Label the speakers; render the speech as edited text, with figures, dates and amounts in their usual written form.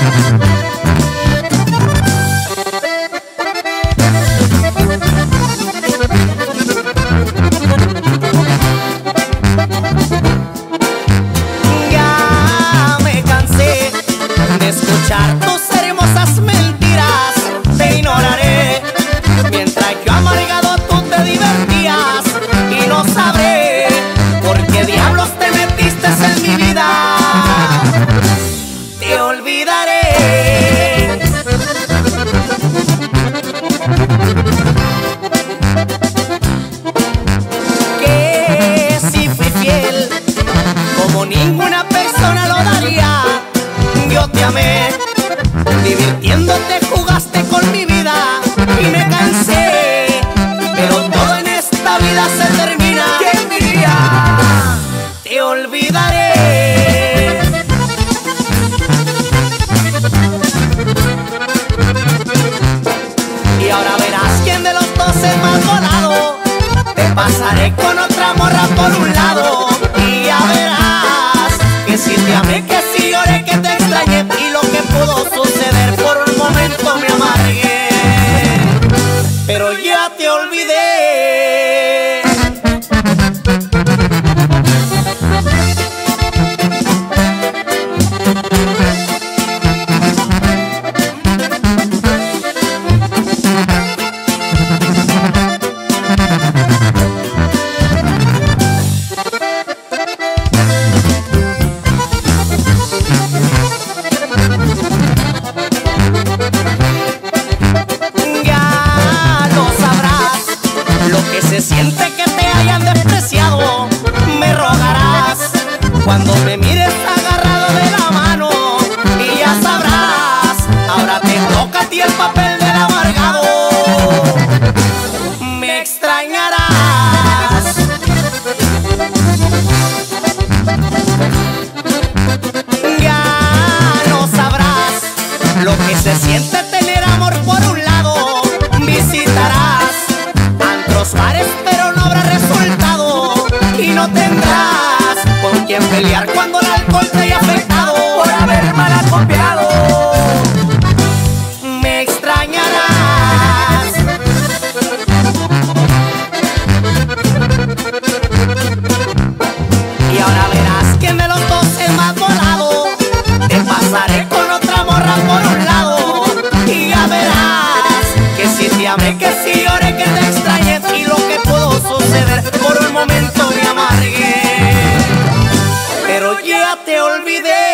Speaker 1: Ya me cansé de escuchar tus hermosas mentiras. Te ignoraré mientras yo amargado tú te divertías. Y no sabré por qué diablos te metiste en mi vida. Te olvidaré. Que si fui fiel como ninguna persona lo daría. Yo te amé, divirtiéndote jugaste con mi vida y me cansé. Pero todo en esta vida se termina. ¿Quién diría? Te olvidaré. Y ahora verás quién de los dos es más volado. Te pasaré con otra morra por un lado. Y ya verás que si te amé, que si lloré, que te extrañé. Y lo que pudo suceder por un momento me amargué. Pero ya te olvidé. Se siente que te hayan despreciado. Me rogarás cuando me mires agarrado de la mano. Y ya sabrás, ahora te toca a ti el papel del amargado. Me extrañarás. Ya no sabrás lo que se siente tener amor por un lado. Visitarás bares, pero no habrá resultado. Y no tendrás con quien pelear cuando el alcohol te haya afectado por haber mal acopiado. Me extrañarás. Y ahora verás quién de los dos es más volado. Te pasaré con otra morra por un lado. Y ya verás que si te amé, que si lloré, que te extrañé. Y lo que pudo suceder por un momento me amargué. Pero ya te olvidé.